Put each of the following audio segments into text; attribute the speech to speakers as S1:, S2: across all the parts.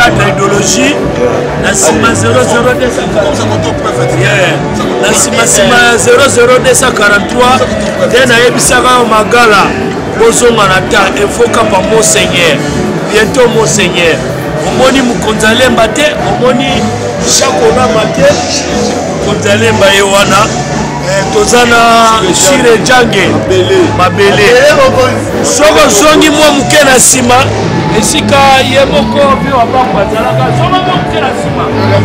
S1: cadre idéologie na sima 00243 na sima 00243 te nayebisaka Magala bozonga na ta efoka pa Monseigneur bientôt Monseigneur omoni mukonzalemba te omoni chakolama te mukonzalemba ye wana tozana Shire Jange Mbele soko zongi mwa muke na sima esika ye moko bi wabakazalaka zonga mwa muke na sima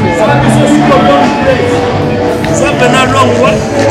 S1: Sabe na longwa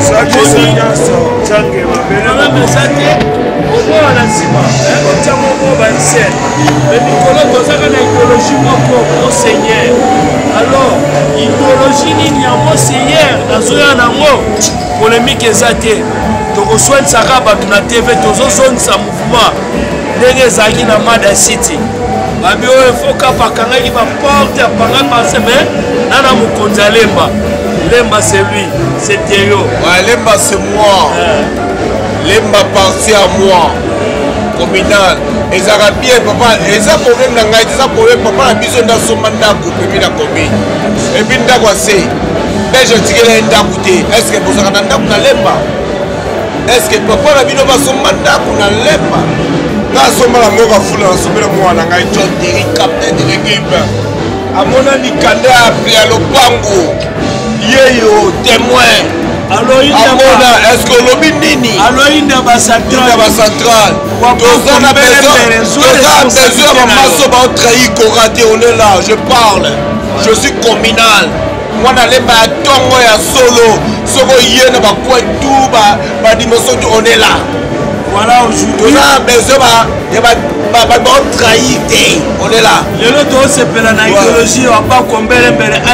S1: Jange Mbele mesate omo na sima otamo mo banse mais Nicolas tozaka na idéologie moko Monseigneur alors idéologie nini ya Monseigneur nazoya nango polémique ezate tokoswanisaka bato na TV tozozongisa mouvement ndenge ezalaki na Mada City babi oyo efoka bakangaki baporte apangaki base mais nana mokonzi alemba Lemba c'est lui, c'était yo.
S2: Ouais, Lemba c'est moi. Lemba parti à moi. Communal. Et ça va bien, papa. Et ça problème dans Gaïti, ça problème, papa, a besoin d'un somanda coupé la commune. Et puis d'aguasser. Mais je dirais un d'agouté. Est-ce que vous avez un d'agouté Lemba? Est-ce que papa a besoin d'un somanda pour la Lemba? Là, somanda moka foule en sommet moi dans Gaïti, John Terry, capitaine de l'équipe. À mon ami Kanda a pris à l'Opango. Yeyo témoin.
S1: Alors il
S2: est-ce que l'objet nini?
S1: Alors il n'a pas central.
S2: Tous on a besoin de masso va trahir Koraté, on est là, je parle. Je suis communal. Moi n'allais pas tongo ya solo. Soko yene ba quoi tout ba dimension on est là.
S1: Voilà aujourd'hui.
S2: On a besoin trahir, on est là.
S1: Le lot se pela na idéologie on va Mbele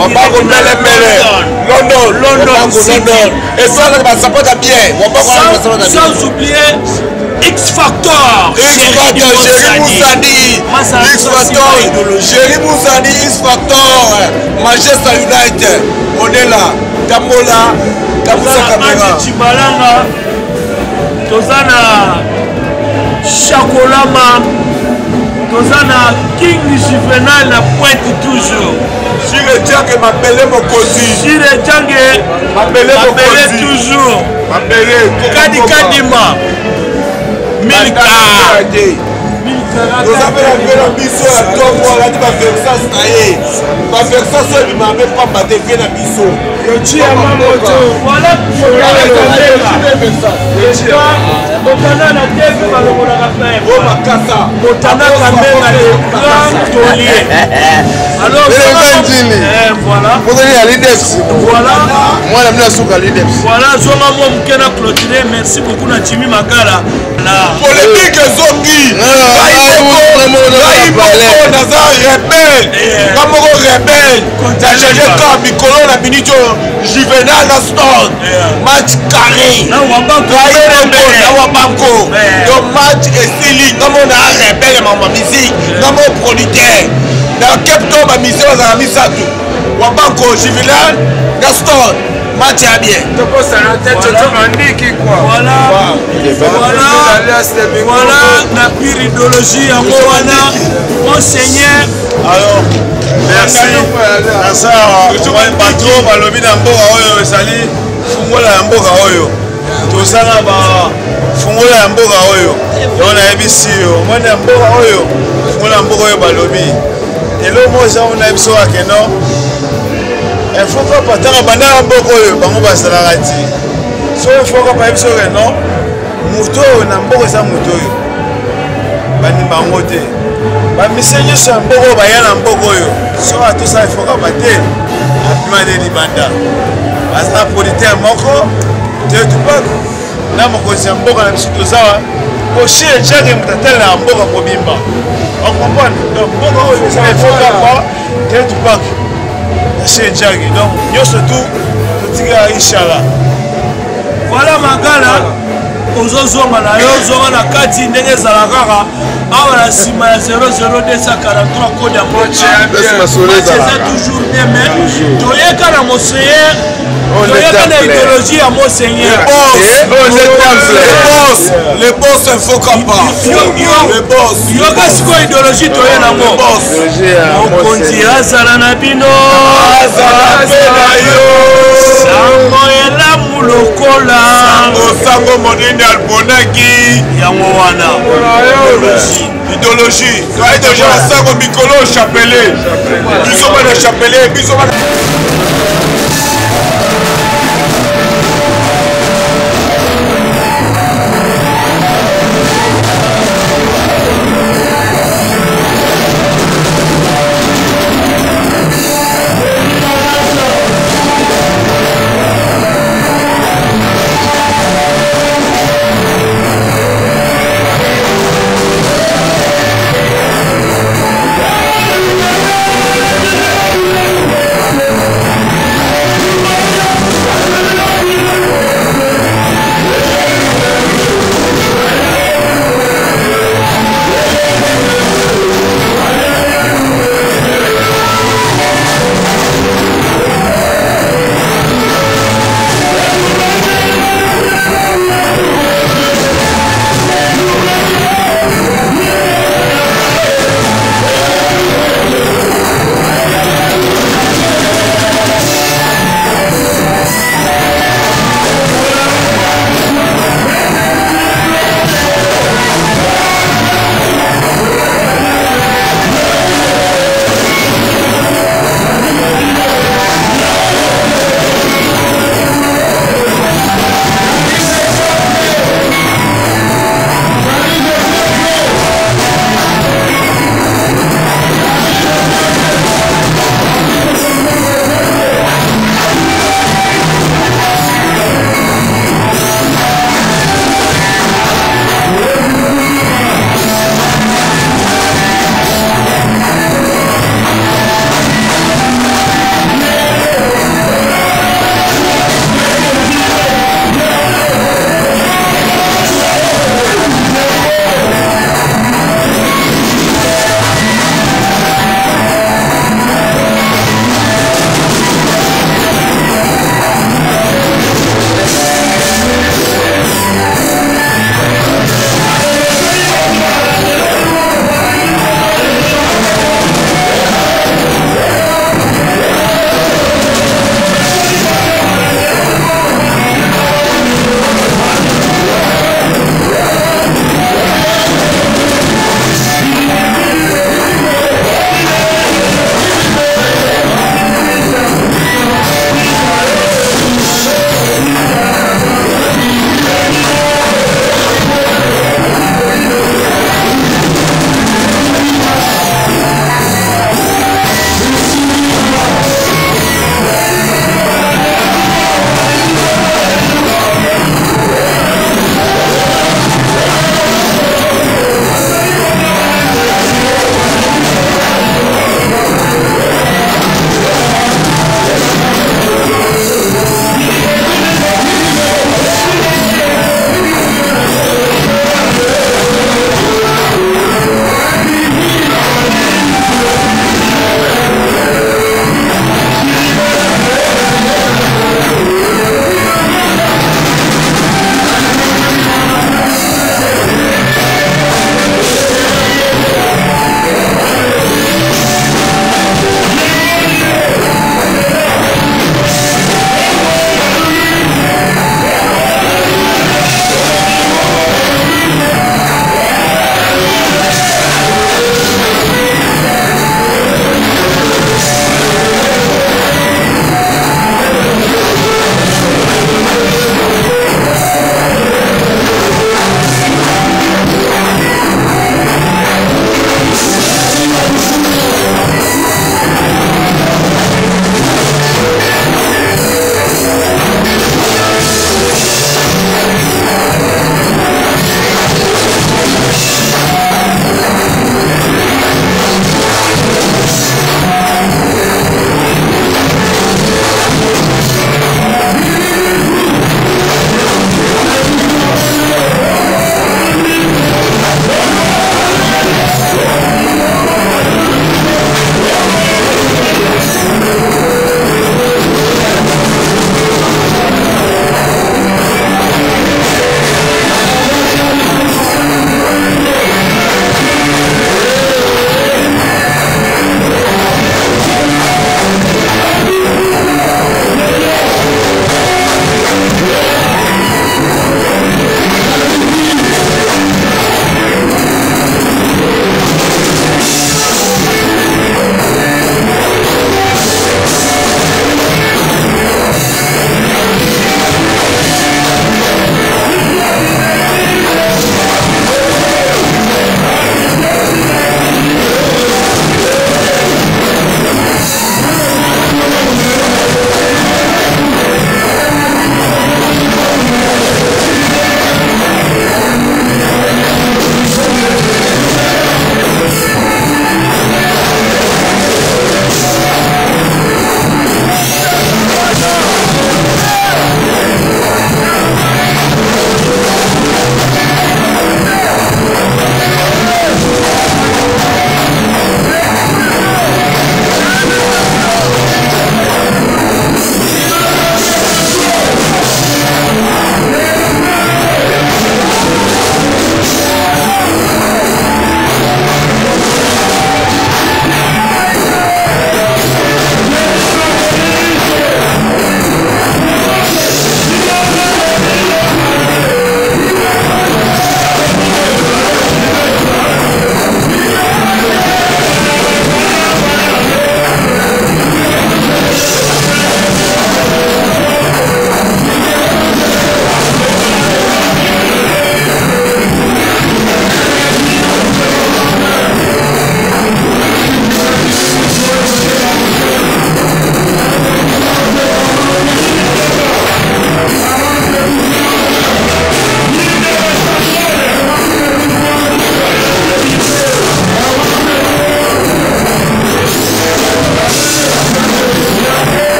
S1: London City.
S2: Et ça ça peut être bien.
S1: Sans oublier X Factor.
S2: Chéri Moussadi, X Factor, Manchester United. On est là. Tambola, Caméra.
S1: Chibalanga. Tozana Chakolama. Tozana King Juvenal na pointe toujours.
S2: Shire Jange Mbele Mokozi.
S1: Shire Jange
S2: Mbele
S1: toujours.
S2: Mbele
S1: Kadima. Milka.
S2: Nous avons la biso à toi, moi, là, tu vas faire ça, ça y est. Tu vas faire ça, ça, il m'a même pas battu, viens à biso.
S1: Voilà, merci beaucoup na Jimmy Magala.
S2: Polémique Zongi. Naza rebelle. Kamoko rebelle. J'ai comme Mikolo na minute Juvenal na stone. Match carré. Na Wabanko. Le match est stylé. Comme on a rebelle ma musique. Comme on producteur. Dans Cape Town ma musique on a mis ça tout. Wabanko Juvenal na stone. Match à bien.
S1: Voilà la pire idéologie en Moana. Monseigneur.
S3: Alors, merci. Merci à Patro, Balobi Namboka Oyo, Sali, Fungola Namboka Oyo. Tosana ba Fungola Namboka Oyo. On a ABC, moi Namboka Oyo, Fungola Namboka Oyo Balobi. Et l'homme, on a ABC à Keno. Il faut pas partir à Bandara Bokoyo, Bango Basalarati. So il faut pas être sûr que non. Mouto, Namboka sa Mouto. Bani Bangote. Bamisenyo sa Mboko Bayana Mbokoyo. So à tout ça, il faut pas partir. Abimane Libanda. Basa politaire Moko. Tu tout pas. Na Moko sa Mboka na Misuto Zawa. Oshi et Jacques Mtatel na Mboka Kobimba. On comprend. Donc Mboka, il faut pas. Tu tout pas. C'est Djagi, donc nous surtout Inch'Allah.
S1: Voilà Magala, ozozonga na yo ozonga na kati ndenge ezala kaka awa na nsima ya 00243 code ya match eza toujours bien mais toyeka na monseigneur toyeka na idéologie ya monseigneur
S2: le boss infokapa
S1: yoka sikoyo idéologie toye nango mokonzi azala na bino sango elamu lokola
S2: sango monene alponaki
S1: yango wana
S2: idéologie toye deja na sango mikolo chapelet biso bana chapelet biso bana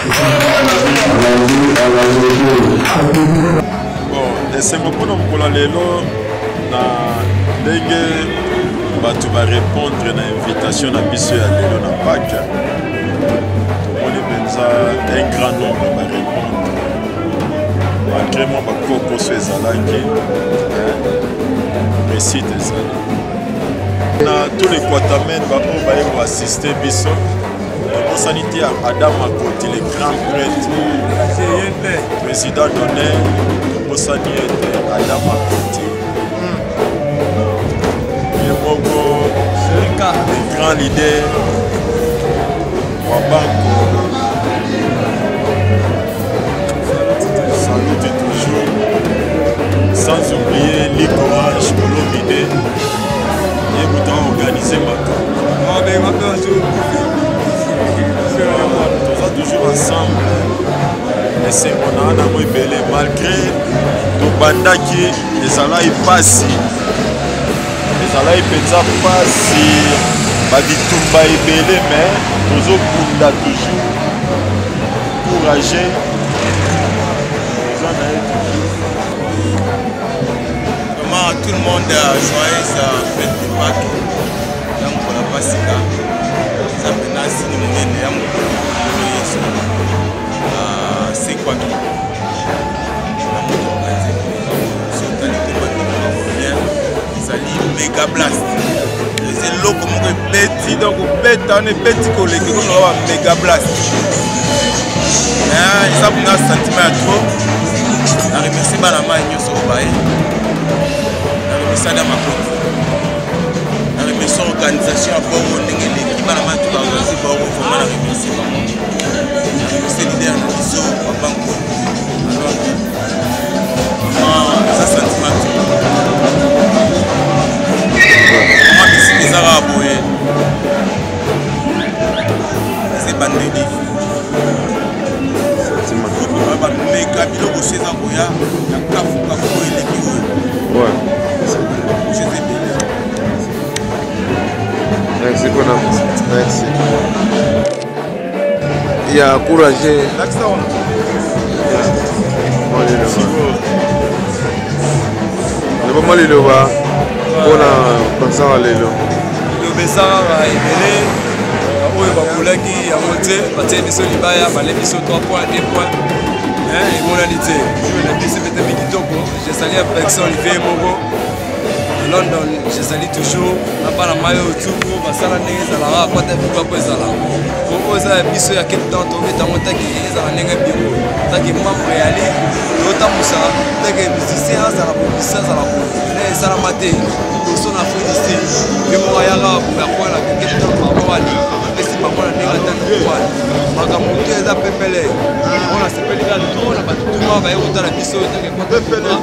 S3: Bon, esengo mpona mokolo lelo na ndenge bato barépondre na invitation na biso ya lelo na Pâques. Tomoni mpenza un grand nombre barépondre malgré mwa bakokoso ezalaki réussite ezali na tous les Kwatamen baoyo baye koassiste biso tobosani te Adam Akoti le grand prêtre président d'honneur tobosani ete Adam Akoti ye moko le grand leader wa banko salute toujours sans oublier Ligue Orange Colombide et vous devez organiser toujours ensemble et c'est mon âme à Mbele malgré tout bandaki les alai passi les alai penza passi babitumba Mbele mais nous opunda toujours courageux.
S2: Vraiment tout le monde joyeuse fête de Pâques. Donc pour la Pasika, ça fait nasi ni mungene ya mukolo Yesu. C'est quoi qui? Méga blast. C'est l'eau comme on petit donc bête on est petit collègue comme on va méga blast. Ça vous a sentiment à trop. Je remercie Banama et Nyoso Baye. Je remercie Adam Akoti. Je remercie l'organisation à Boro Nengele. Banama tout organisé Boro. Vraiment je remercie Banama. Je remercie l'idée à Niso à Banco. Alors, ça sentiment à trop. Comment décider les Arabes? C'est Bandeli. Méga biloko chez Angoya, la kafu et les bureaux.
S4: Ouais. Merci, merci. Il y a encouragé. Le moment il va pour la pensant à l'élo.
S5: Le Bessara va émeler. Oui, va pour la qui a monté. Bâtir des solibaya, balai des 3 points, 2 points. Et moralité, j'ai sali à Pexon, Olivier Mogo, London, j'ai sali toujours, n'a pas la maillot autour, Basala Négé, Zalara, Kwata Vibra Live In. Pour eux, il y a quelques temps, on est en montagne, ils ont un bureau, tant que membre est allé, d'autant que ça, tant que musicien, ça la police, ça la police, ça la maté, pour son affaire ici, que mon ayara, pour la fois, la quelques temps, par rapport à lui, et c'est pas moi la négative de quoi, Magamonté, les appelés, on a ces pelés là, on a pas tout le monde, on a la biseau, on a quoi,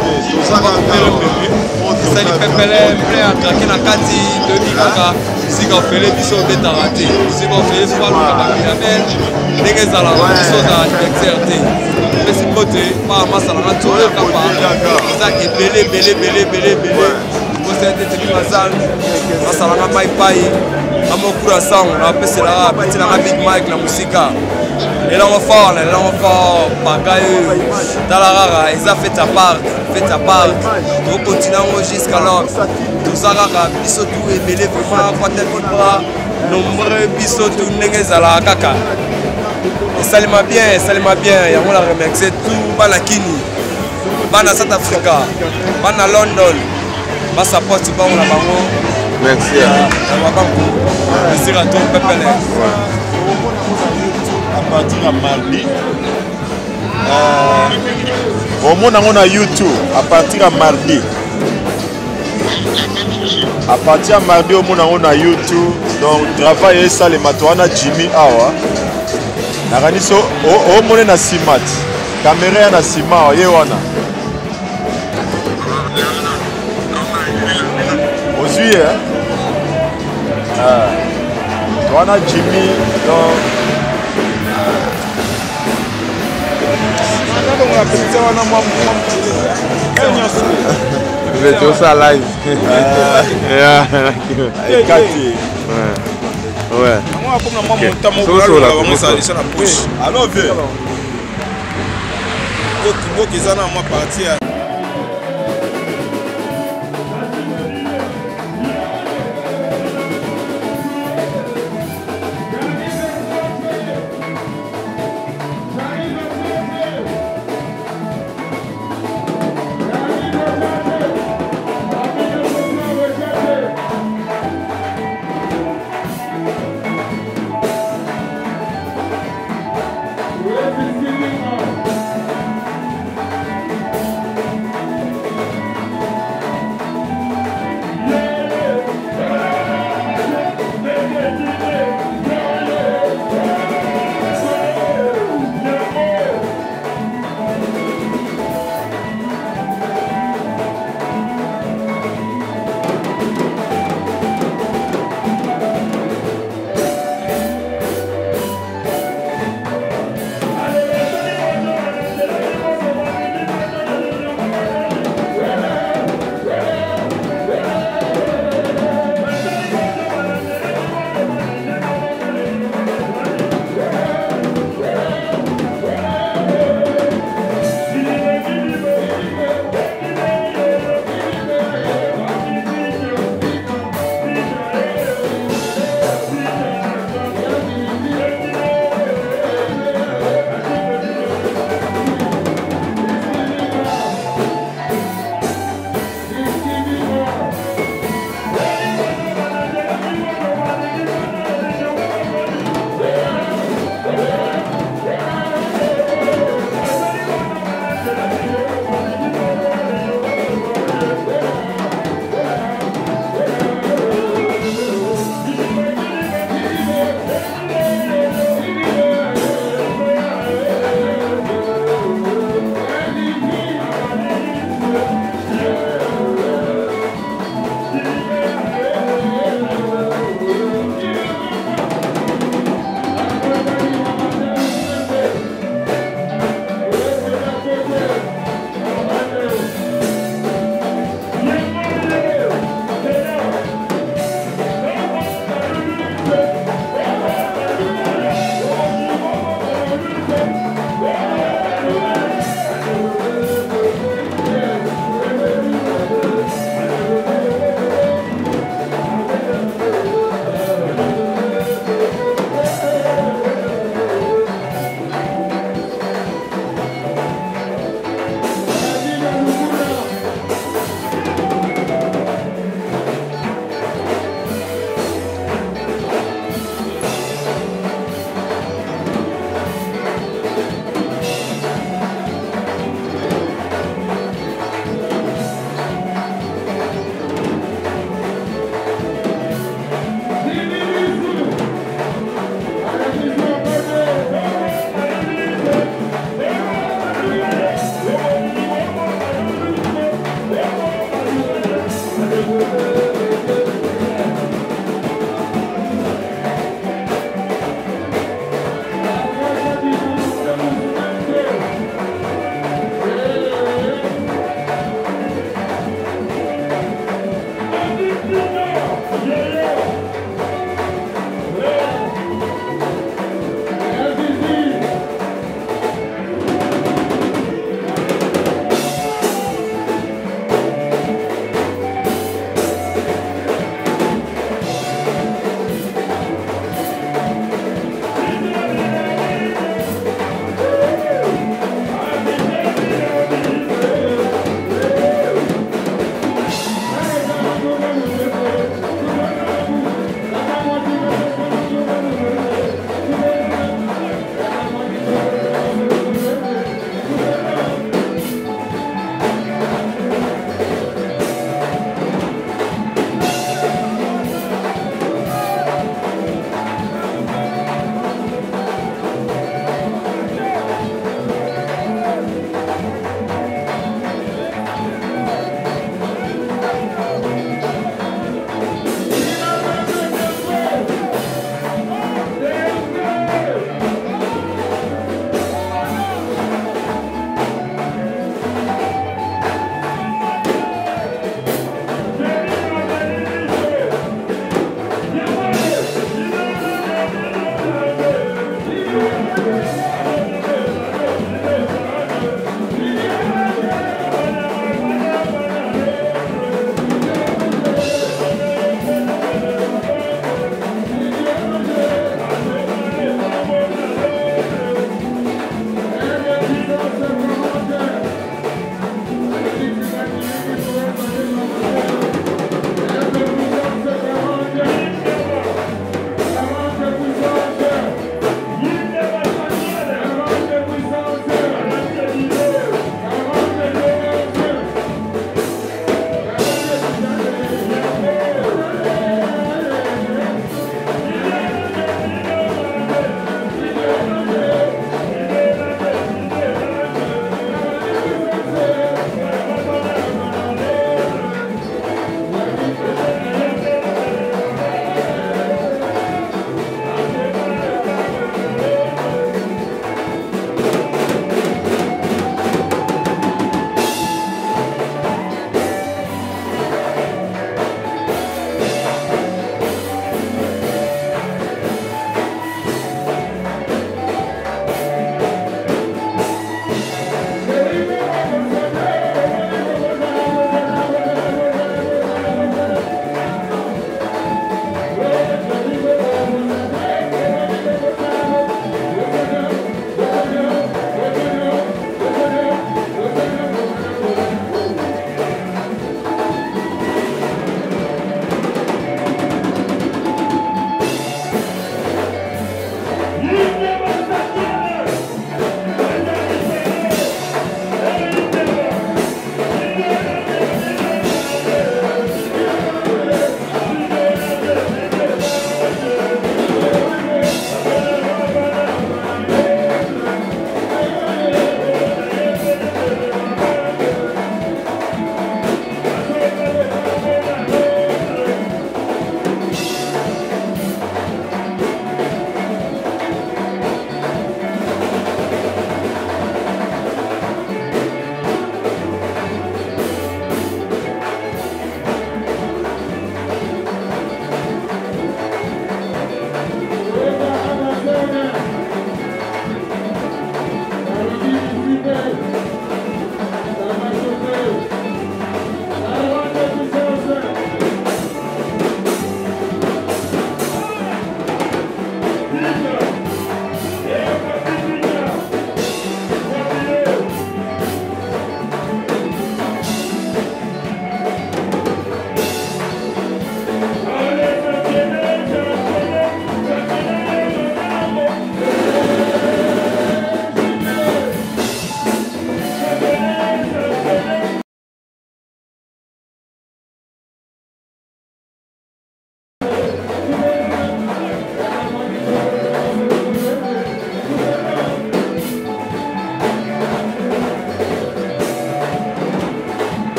S5: ça les pépélés, prêt à craquer la kati, de Mikaka, si on fait les bisous de Tarati, si on fait les soirs, on a la belle, les gars à la biseau d'exerté, mais c'est beauté, pas à masse à la tour, ça qui est belé, vous êtes des mazal, ça la maille paille. Amo kura sang na pese la petit la big mic la musica et là on fait bagaille dans la rara ils a fait à part on continue jusqu'à là tout ça rara biso tout et Mbele vraiment Kwata Vibra nombreux biso tout nengeza la kaka et salima bien et on la remercier tout bana Kini bana South Africa bana London ba support ba on la bango.
S4: Merci.
S5: Merci à toi, Pépélé.
S3: À partir de mardi, au monde on a YouTube. À partir de mardi, au monde on a YouTube. Donc travail et ça les matouana Jimmy Awa. Naraniso au monde na simat. Caméra na simat yewana. Aujourd'hui, on a Jimmy donc
S4: je vais ça live.
S3: ouais. moi comme na moi monta mo la ça la bouche alors vieux donc ils en ont moi partir